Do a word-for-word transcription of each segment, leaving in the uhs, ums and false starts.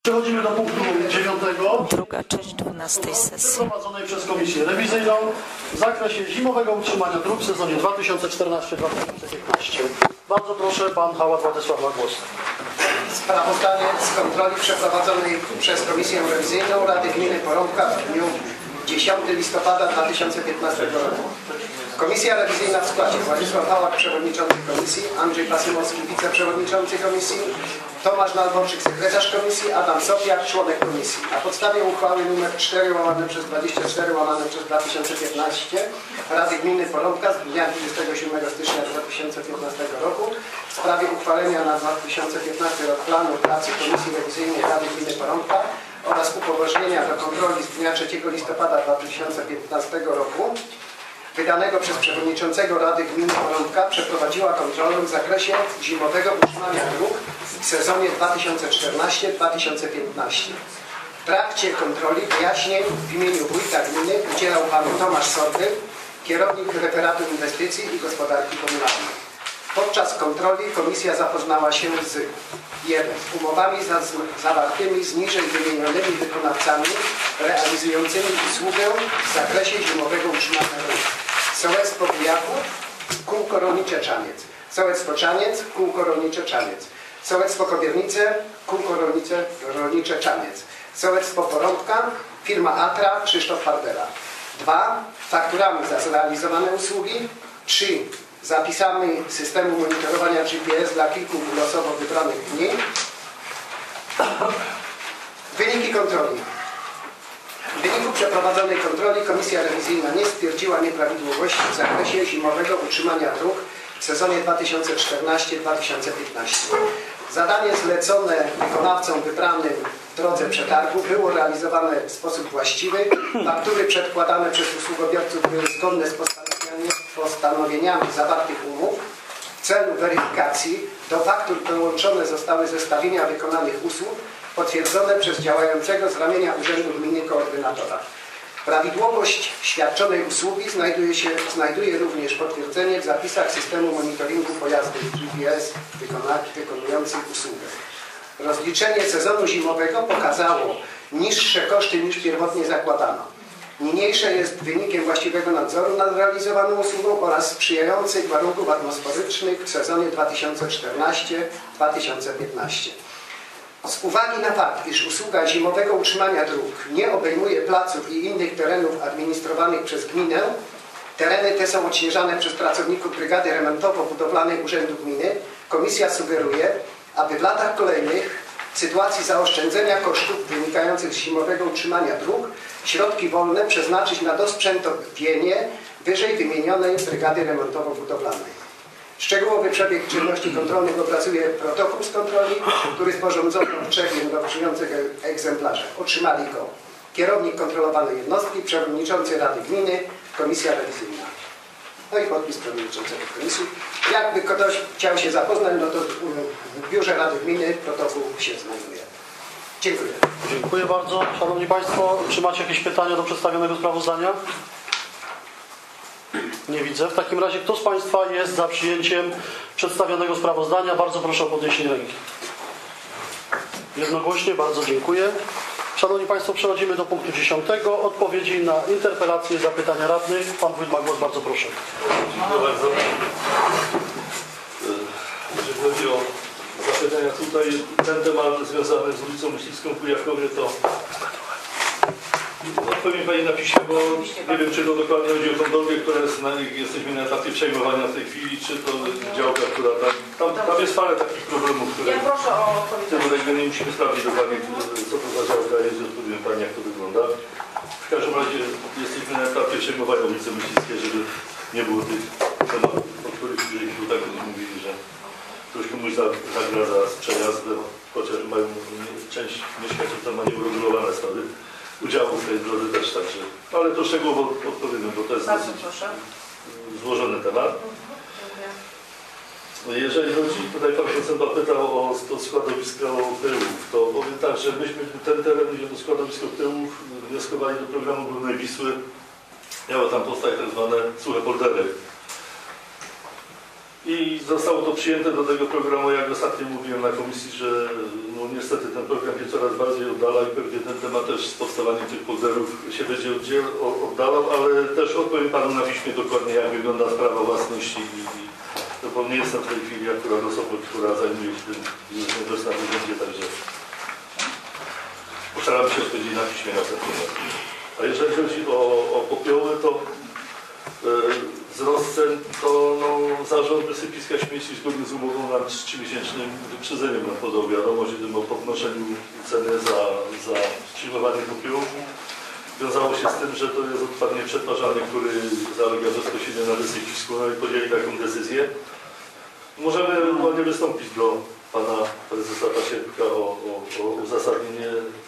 Przechodzimy do punktu dziewiątego. Druga część dwunastej sesji. Prowadzonej przez Komisję Rewizyjną w zakresie zimowego utrzymania dróg w sezonie dwa tysiące czternasty dwa tysiące piętnasty. Bardzo proszę, pan Hałat Władysław ma głos. Sprawozdanie z kontroli przeprowadzonej przez Komisję Rewizyjną Rady Gminy Porąbka w dniu dziesiątego listopada dwa tysiące piętnastego roku. Komisja rewizyjna w składzie Władysław Hałat, przewodniczący komisji, Andrzej Pasymowski, wiceprzewodniczący komisji, Tomasz Nalborczyk, sekretarz komisji, Adam Sopiak, członek komisji. Na podstawie uchwały nr cztery łamane przez dwadzieścia cztery łamane przez dwa tysiące piętnaście Rady Gminy Porąbka z dnia dwudziestego siódmego stycznia dwa tysiące piętnastego roku w sprawie uchwalenia na dwa tysiące piętnasty rok planu pracy Komisji Rewizyjnej Rady Gminy Porąbka oraz upoważnienia do kontroli z dnia trzeciego listopada dwa tysiące piętnastego roku wydanego przez przewodniczącego Rady Gminy Porąbka przeprowadziła kontrolę w zakresie zimowego utrzymania dróg w sezonie dwa tysiące czternasty dwa tysiące piętnasty. W trakcie kontroli wyjaśnień w imieniu wójta gminy udzielał pan Tomasz Sordy, kierownik referatu inwestycji i gospodarki komunalnej. Podczas kontroli komisja zapoznała się z jeden umowami zawartymi z niżej wymienionymi wykonawcami realizującymi usługę w zakresie zimowego utrzymania dróg. Sołectwo Kujaków, Kółko Rolnicze Czaniec. Sołectwo Czaniec, Kółko Rolnicze Czaniec. Sołectwo Kobiernice, Kółko Rolnicze, Rolnicze Czaniec. Sołectwo Porąbka, firma Atra, Krzysztof Fardera. dwa. Fakturami za zrealizowane usługi. trzy. Zapisami systemu monitorowania G P S dla kilku losowo wybranych dni. Wyniki kontroli. W wyniku przeprowadzonej kontroli Komisja Rewizyjna nie stwierdziła nieprawidłowości w zakresie zimowego utrzymania dróg w sezonie dwa tysiące czternasty dwa tysiące piętnasty. Zadanie zlecone wykonawcom wybranym w drodze przetargu było realizowane w sposób właściwy. Faktury przedkładane przez usługobiorców były zgodne z postanowieniami zawartych umów. W celu weryfikacji do faktur dołączone zostały zestawienia wykonanych usług potwierdzone przez działającego z ramienia Urzędu Gminy koordynatora. Prawidłowość świadczonej usługi znajduje, się, znajduje również potwierdzenie w zapisach systemu monitoringu pojazdów G P S wykonujących usługę. Rozliczenie sezonu zimowego pokazało niższe koszty niż pierwotnie zakładano. Niniejsze jest wynikiem właściwego nadzoru nad realizowaną usługą oraz sprzyjających warunków atmosferycznych w sezonie dwa tysiące czternasty dwa tysiące piętnasty. Z uwagi na fakt, iż usługa zimowego utrzymania dróg nie obejmuje placów i innych terenów administrowanych przez gminę, tereny te są odśnieżane przez pracowników Brygady Remontowo-Budowlanej Urzędu Gminy, komisja sugeruje, aby w latach kolejnych w sytuacji zaoszczędzenia kosztów wynikających z zimowego utrzymania dróg środki wolne przeznaczyć na dosprzętowienie wyżej wymienionej Brygady Remontowo-Budowlanej. Szczegółowy przebieg czynności kontrolnych obrazuje protokół z kontroli, który sporządzono w trzech jednokrzyjących egzemplarzach. Otrzymali go kierownik kontrolowanej jednostki, przewodniczący Rady Gminy, Komisja Rewizyjna. No i podpis przewodniczącego komisji. Jakby ktoś chciał się zapoznać, no to w biurze Rady Gminy protokół się znajduje. Dziękuję. Dziękuję bardzo. Szanowni Państwo, czy macie jakieś pytania do przedstawionego sprawozdania? Nie widzę. W takim razie kto z Państwa jest za przyjęciem przedstawionego sprawozdania? Bardzo proszę o podniesienie ręki. Jednogłośnie, bardzo dziękuję. Szanowni Państwo, przechodzimy do punktu dziesiątego. Odpowiedzi na interpelacje i zapytania radnych. Pan wójt ma głos, bardzo proszę. Dziękuję bardzo. Jeżeli chodzi o zapytania tutaj, ten temat związany z ulicą Myśliwską w Kujakowie, to odpowiem Pani na piśmie, bo nie wiem, czy to dokładnie chodzi o tą drogę, która jest na, jesteśmy na etapie przejmowania w tej chwili, czy to działka, która tam, tam, tam jest parę takich problemów, które Ja proszę o odpowiedź. w tym regionie musimy sprawdzić dokładnie, co to za działka jest, i odpowiem Pani, jak to wygląda. W każdym razie jesteśmy na etapie przejmowania ulicy Myśliwskiej, żeby nie było tych tematów, o których tu tak mówili, że ktoś komuś zagradza z przejazdem, chociaż mają część mieszkańców tam ma nieuregulowane sprawy udziału w tej drodze też, także, ale to szczegółowo odpowiem, bo to jest Bardzo dosyć proszę. złożony temat. Jeżeli chodzi, tutaj Pan Procenta pytał o to składowisko tyłów, to powiem tak, że myśmy ten teren, gdzie to składowisko tyłów, wnioskowali do programu Górnej Wisły, miało tam powstać tak zwane suche poldery. I zostało to przyjęte do tego programu, jak ostatnio mówiłem na komisji, że no niestety ten program się coraz bardziej oddala i pewnie ten temat też z powstawaniem tych polderów się będzie oddziel, oddalał, ale też odpowiem Panu na piśmie dokładnie, jak wygląda sprawa własności i, i no bo nie jestem w tej chwili akurat osobą, która zajmuje się tym już nieobecna w urzędzie, także postaram się odpowiedzieć na piśmie na ten temat. A jeżeli chodzi o, o popioły, to yy, wzrost cen, to no, zarząd wysypiska śmieci zgodnie z umową nam z trzymiesięcznym wyprzedzeniem nam podał wiadomość o podnoszeniu ceny za, za przyjmowanie popiołów. Wiązało się z tym, że to jest odpad nieprzetwarzany, który zalega bezpośrednio na wysypisku, no i podjęli taką decyzję. Możemy ładnie wystąpić do Pana Prezesa Pasierbka o, o, o uzasadnienie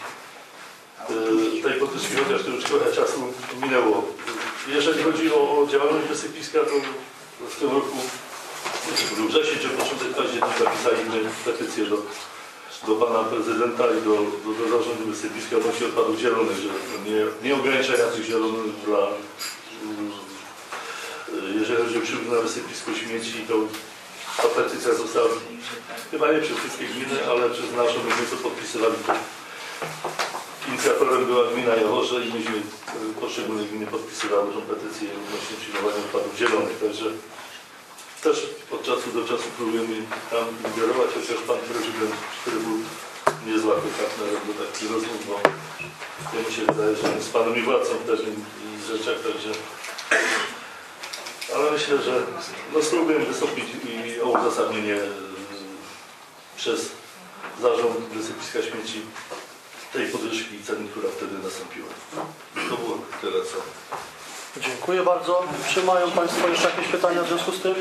tej podwyżki, chociaż to już trochę czasu minęło. Jeżeli chodzi o, o działalność wysypiska, to w tym roku był wrzesień czy początek października pisaliśmy petycję do, do Pana Prezydenta i do, do, do zarządu wysypiska odnośnie odpadów zielonych, że nie, nie ograniczenia tych zielonych dla, jeżeli chodzi o przywód na wysypisko śmieci, to ta petycja została chyba nie przez wszystkie gminy, ale przez naszą gminę to podpisywali. Inicjatorem była gmina Jaworze i myśmy poszczególne gminy podpisywały tą petycję odnośnie przyjmowania odpadów zielonych. Także też od czasu do czasu próbujemy tam ingerować, chociaż Pan Prezydent, który był niezłatwy partnerem do takich rozmów, bo to mi się wydaje, że z Panem i władcą w pewnych rzeczach, także ale myślę, że no, spróbujemy wystąpić i o uzasadnienie przez zarząd wysypiska śmieci tej podwyżki ceny, która wtedy nastąpiła. To było tyle, co. Dziękuję bardzo. Czy mają Państwo jeszcze jakieś pytania w związku z tym?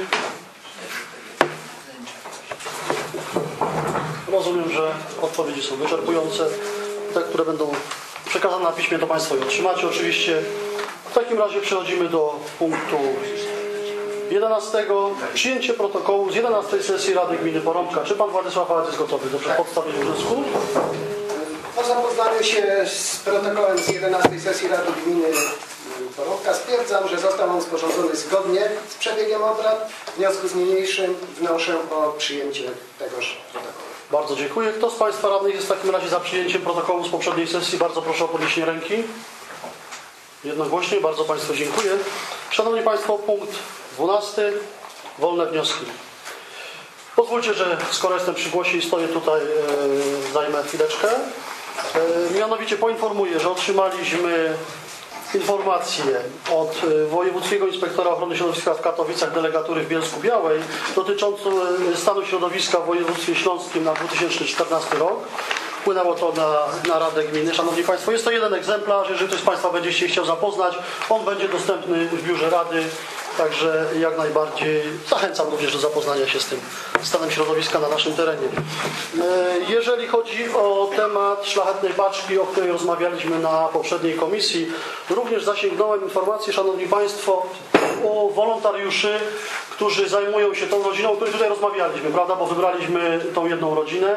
Rozumiem, że odpowiedzi są wyczerpujące. Te, które będą przekazane na piśmie, to Państwo je otrzymacie oczywiście. W takim razie przechodzimy do punktu jedenastego. Przyjęcie protokołu z jedenastej sesji Rady Gminy Porąbka. Czy Pan Władysław Hałat jest gotowy do przedstawienia wniosku? Po zapoznaniu się z protokołem z jedenastej sesji Rady Gminy Porąbka stwierdzam, że został on sporządzony zgodnie z przebiegiem obrad. W związku z niniejszym wnoszę o przyjęcie tegoż protokołu. Bardzo dziękuję. Kto z Państwa radnych jest w takim razie za przyjęciem protokołu z poprzedniej sesji? Bardzo proszę o podniesienie ręki. Jednogłośnie. Bardzo Państwu dziękuję. Szanowni Państwo, punkt dwunasty. Wolne wnioski. Pozwólcie, że skoro jestem przy głosie i stoję tutaj, e, zajmę chwileczkę. E, mianowicie poinformuję, że otrzymaliśmy informację od Wojewódzkiego Inspektora Ochrony Środowiska w Katowicach, delegatury w Bielsku-Białej, dotyczącą stanu środowiska w województwie śląskim na dwa tysiące czternasty rok. Wpłynęło to na, na Radę Gminy. Szanowni Państwo, jest to jeden egzemplarz. Jeżeli ktoś z Państwa będzie się chciał zapoznać, on będzie dostępny w biurze Rady. Także jak najbardziej zachęcam również do zapoznania się z tym stanem środowiska na naszym terenie. Jeżeli chodzi o temat szlachetnej paczki, o której rozmawialiśmy na poprzedniej komisji, również zasięgnąłem informacji, Szanowni Państwo, o wolontariuszy, którzy zajmują się tą rodziną, o której tutaj rozmawialiśmy, prawda, bo wybraliśmy tą jedną rodzinę.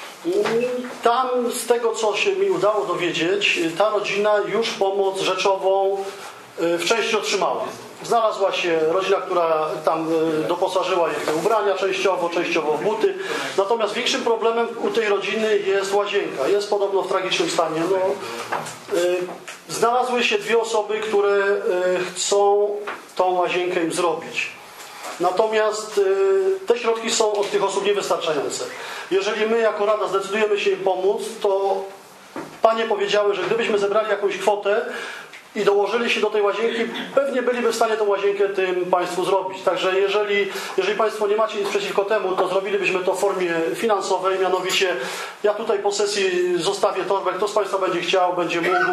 Tam, z tego co się mi udało dowiedzieć, ta rodzina już pomoc rzeczową w części otrzymała. Znalazła się rodzina, która tam doposażyła je w te ubrania częściowo, częściowo w buty. Natomiast większym problemem u tej rodziny jest łazienka. Jest podobno w tragicznym stanie. No, y, znalazły się dwie osoby, które y, chcą tą łazienkę im zrobić. Natomiast y, te środki są od tych osób niewystarczające. Jeżeli my jako Rada zdecydujemy się im pomóc, to panie powiedziały, że gdybyśmy zebrali jakąś kwotę i dołożyli się do tej łazienki, pewnie byliby w stanie tą łazienkę tym Państwu zrobić. Także jeżeli, jeżeli Państwo nie macie nic przeciwko temu, to zrobilibyśmy to w formie finansowej, mianowicie ja tutaj po sesji zostawię torbę, kto z Państwa będzie chciał, będzie mógł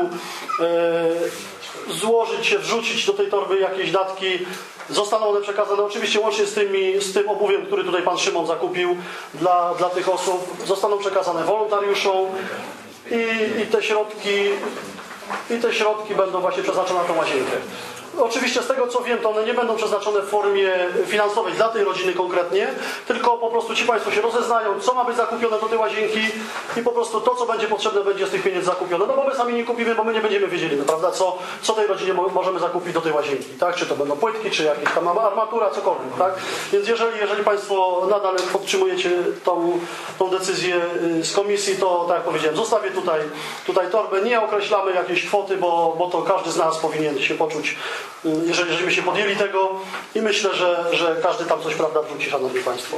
e, złożyć się, wrzucić do tej torby jakieś datki, zostaną one przekazane oczywiście łącznie z, tymi, z tym obuwiem, który tutaj Pan Szymon zakupił dla, dla tych osób, zostaną przekazane wolontariuszom i, i te środki I te środki będą właśnie przeznaczone na tą łazienkę. Oczywiście z tego co wiem, to one nie będą przeznaczone w formie finansowej dla tej rodziny konkretnie, tylko to po prostu ci Państwo się rozeznają, co ma być zakupione do tej łazienki i po prostu to, co będzie potrzebne, będzie z tych pieniędzy zakupione. No bo my sami nie kupimy, bo my nie będziemy wiedzieli, no, prawda, co, co tej rodzinie mo możemy zakupić do tej łazienki, tak? Czy to będą płytki, czy jakieś tam armatura, cokolwiek, tak? Więc jeżeli, jeżeli Państwo nadal podtrzymujecie tą, tą decyzję z komisji, to tak jak powiedziałem, zostawię tutaj, tutaj torbę, nie określamy jakiejś kwoty, bo, bo to każdy z nas powinien się poczuć, jeżeli żeśmy się podjęli tego i myślę, że, że każdy tam coś, prawda, wrzuci, Szanowni Państwo.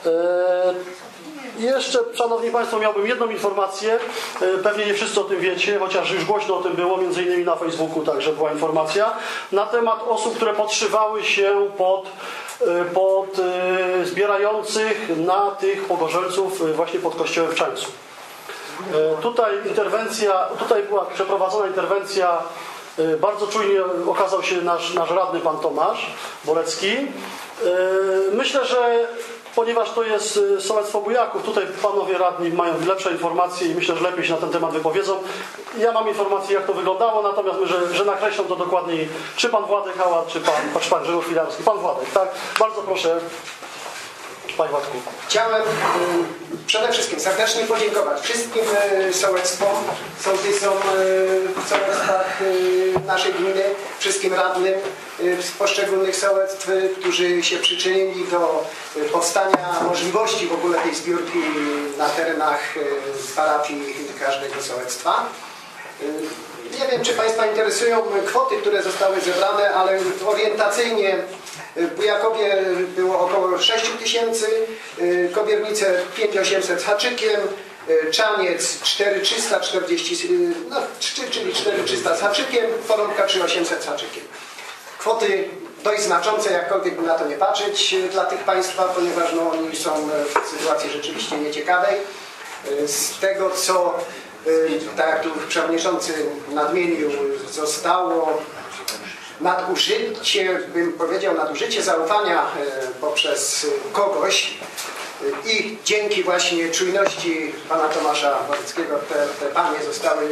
Eee, jeszcze, Szanowni Państwo, miałbym jedną informację, eee, pewnie nie wszyscy o tym wiecie, chociaż już głośno o tym było, między innymi na Facebooku także była informacja, na temat osób, które podszywały się pod, e, pod e, zbierających na tych pogorzelców e, właśnie pod kościołem w Czańcu. E, tutaj interwencja, tutaj była przeprowadzona interwencja. Bardzo czujnie okazał się nasz, nasz radny pan Tomasz Bolecki. Myślę, że ponieważ to jest sołectwo Bujaków, tutaj panowie radni mają lepsze informacje i myślę, że lepiej się na ten temat wypowiedzą. Ja mam informację, jak to wyglądało, natomiast myślę, że, że nakreślą to dokładniej czy pan Władek Hałat, czy pan, czy pan Grzegorz Filarski. Pan Władek, tak? Bardzo proszę. Panie Władku. Chciałem y, przede wszystkim serdecznie podziękować wszystkim y, sołectwom, sołtysom y, w sołectwach y, naszej gminy, wszystkim radnym y, z poszczególnych sołectw, y, którzy się przyczynili do y, powstania możliwości w ogóle tej zbiórki na terenach y, parafii każdego sołectwa. Y, Nie wiem, czy Państwa interesują kwoty, które zostały zebrane, ale orientacyjnie w Bujakowie było około sześć tysięcy, Kobiernice pięć tysięcy osiemset z haczykiem, Czaniec cztery tysiące trzysta czterdzieści, no, czyli cztery tysiące trzysta z haczykiem, Porąbka trzy tysiące osiemset z haczykiem. Kwoty dość znaczące, jakkolwiek by na to nie patrzeć dla tych Państwa, ponieważ no, oni są w sytuacji rzeczywiście nieciekawej. Z tego, co tak jak tu przewodniczący nadmienił, zostało nadużycie, bym powiedział, nadużycie zaufania poprzez kogoś i dzięki właśnie czujności pana Tomasza Boleckiego te, te panie zostały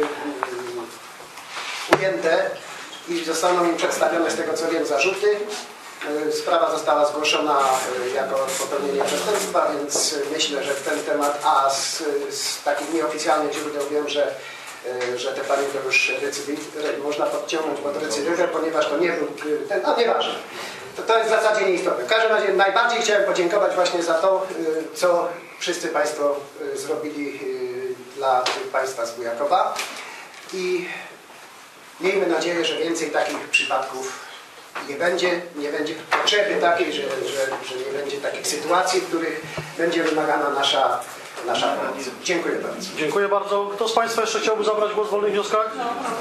ujęte i zostaną im przedstawione, z tego co wiem, zarzuty. Sprawa została zgłoszona jako popełnienie przestępstwa, więc myślę, że ten temat, a z, z takich nieoficjalnych źródeł wiem, że, że te panie to już recydyw, można podciągnąć pod recydywę, ponieważ to nie był ten, no nieważne. To, to jest w zasadzie nieistotne. W każdym razie najbardziej chciałem podziękować właśnie za to, co wszyscy Państwo zrobili dla tych Państwa z Bujakowa i miejmy nadzieję, że więcej takich przypadków nie będzie, nie będzie potrzeby takiej, że, że, że nie będzie takich sytuacji, w których będzie wymagana nasza, nasza pomoc. Dziękuję bardzo. Dziękuję bardzo. Kto z Państwa jeszcze chciałby zabrać głos w wolnych wnioskach?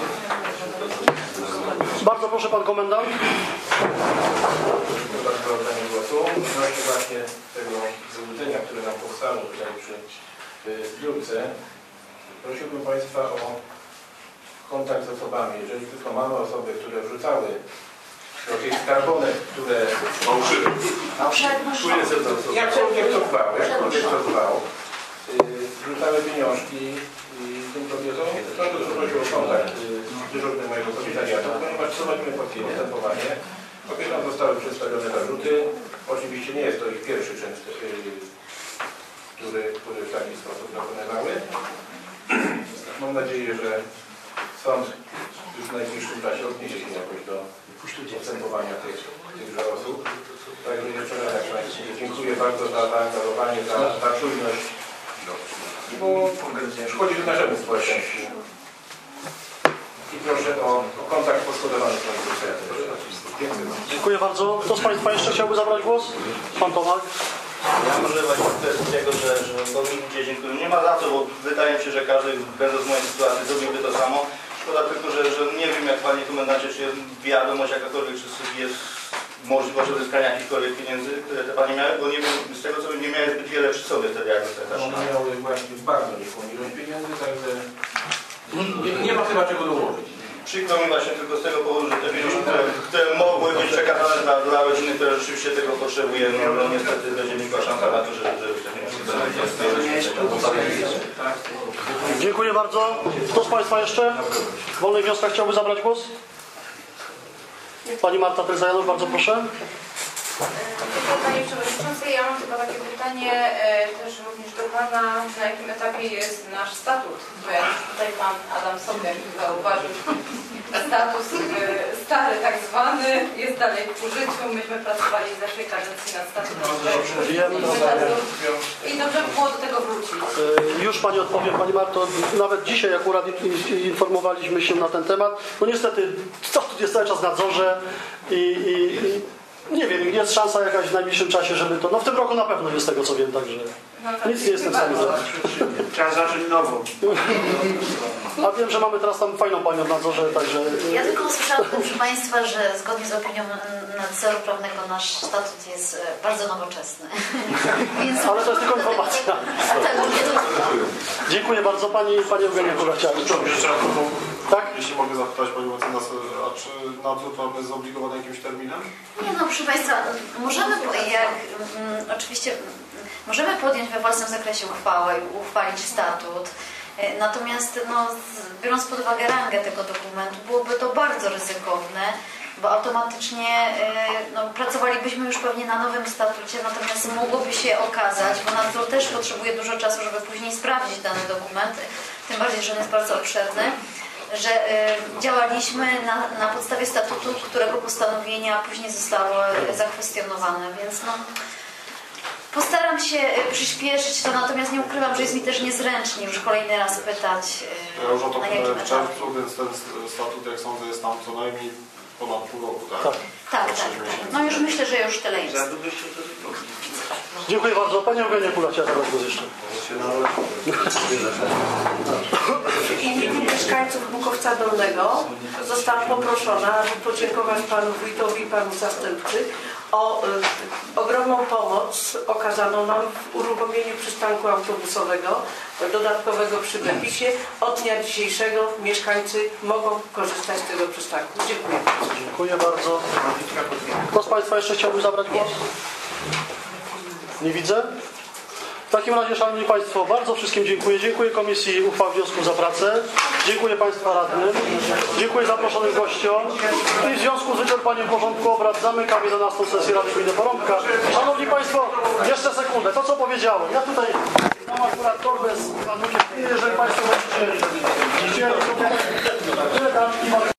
Bardzo proszę, pan komendant. Dziękuję bardzo za oddanie głosu. Odnośnie właśnie tego zabudzenia, które nam powstało tutaj przy zbiórce, prosiłbym Państwa o kontakt z osobami. Jeżeli tylko mamy osoby, które wrzucały do tych skarbonek, które Małszywy. Czuję się za to. jakkolwiek to dbało, jakkolwiek to dbało, wrzucały pieniążki tym kobietom, to proszę prosił o kontakt z dyżurnym mojego komisariatu, ponieważ prowadzimy postępowanie. Kobietom zostały przedstawione zarzuty. Oczywiście nie jest to ich pierwszy czyn, który, który w taki sposób dokonywały. Mam nadzieję, że sąd już w najbliższym czasie odniesie się jakoś do postępowania tych, tychże osób. Także jeszcze raz jak Państwu dziękuję bardzo za zaangażowanie, za, za czujność, bo szkodzi to naszemu społeczeństwu. I proszę o, o kontakt poszkodowany z moim Dziękuję bardzo. Dziękuję bardzo. Kto z Państwa jeszcze chciałby zabrać głos? Pan Tomek. Ja może właśnie kwestii tego, że, że bo mi ludzie dziękują. Nie ma za co, bo wydaje mi się, że każdy, będąc w mojej sytuacji, zrobiłby to samo. Szkoda tylko, że, że nie wiem, jak Panie Komendancie, czy jest wiadomość jakakolwiek, czy jest możliwość uzyskania jakichkolwiek pieniędzy, które te Panie miały, bo nie wiem, z tego co wiem, nie miałem zbyt wiele przy sobie wtedy, jak też. One miały właśnie bardzo niezłą ilość pieniędzy, także nie, nie ma chyba czego dołożyć. Przykro mi właśnie tylko z tego powodu, że te pieniądze, które, które mogły być przekazane dla, dla rodziny, które rzeczywiście tego potrzebuje, no, no niestety będzie nikła szansa na to, że, że te pieniądze Dziękuję bardzo. Kto z Państwa jeszcze w wolnych wnioskach chciałby zabrać głos? Pani Marta Tryzajanów, bardzo proszę. Dziękuję Panie Przewodniczący. Ja mam tylko takie pytanie e, też również do Pana, na jakim etapie jest nasz statut? Bo jak tutaj Pan Adam Sobiak zauważył, status e, stary tak zwany jest dalej w użyciu. Myśmy pracowali w zeszłej kadencji nad statutem. I dobrze by było do tego wrócić. E, Już Pani odpowiem, Pani Marto. Nawet dzisiaj akurat informowaliśmy się na ten temat. No niestety statut jest cały czas w nadzorze i, i, i nie wiem, jest szansa jakaś w najbliższym czasie, żeby to... No w tym roku na pewno jest z tego co wiem, także nic nie jestem w stanie zrobić. Trzeba zacząć nową. A wiem, że mamy teraz tam fajną panią w nadzorze, także... Ja tylko usłyszałam, proszę Państwa, że zgodnie z opinią nadzoru prawnego nasz statut jest bardzo nowoczesny. Więc ale to jest tylko informacja. Tak, dziękuję bardzo. Pani, pani Eugenia Kuraciak. Tak? Jeśli mogę zapytać Panią Mecenas, a czy nadzór prawny jest zobligowany jakimś terminem? Nie no, proszę Państwa, możemy, jak, mm, oczywiście możemy podjąć we własnym zakresie uchwałę i uchwalić statut. Natomiast no, biorąc pod uwagę rangę tego dokumentu, byłoby to bardzo ryzykowne, bo automatycznie no, pracowalibyśmy już pewnie na nowym statucie, natomiast mogłoby się okazać, bo nadzór też potrzebuje dużo czasu, żeby później sprawdzić dany dokument, tym bardziej, że on jest bardzo obszerny, że y, działaliśmy na, na podstawie statutu, którego postanowienia później zostały zakwestionowane, więc no, postaram się przyspieszyć to, natomiast nie ukrywam, że jest mi też niezręcznie już kolejny raz pytać, y, Ja już o to na jakim pytałem w etapie. czerwcu, więc ten statut, jak sądzę, jest tam co najmniej ponad pół roku, tak? Tak. Tak, tak, tak. No już myślę, że już tyle jest. Dziękuję bardzo. Pani Eugenia Kuraciak, teraz głos jeszcze. W imieniu mieszkańców Bukowca Dolnego zostałam poproszona, aby podziękować panu wójtowi i panu zastępcy o y, ogromną pomoc okazaną nam w uruchomieniu przystanku autobusowego dodatkowego przy Bepisie. Od dnia dzisiejszego mieszkańcy mogą korzystać z tego przystanku. Dziękuję bardzo. Dziękuję bardzo. Kto z Państwa jeszcze chciałby zabrać głos? Nie widzę. W takim razie, Szanowni Państwo, bardzo wszystkim dziękuję. Dziękuję Komisji Uchwał Wniosków za pracę. Dziękuję Państwa radnym. Dziękuję zaproszonym gościom. I w związku z wyczerpaniem porządku obrad zamykam jedenastą sesję Rady Gminy Porąbka. Szanowni Państwo, jeszcze sekundę. To, co powiedziałem. Ja tutaj mam akurat torbę z panukiem. Jeżeli Państwo będziecie chcieli, to tyle dam i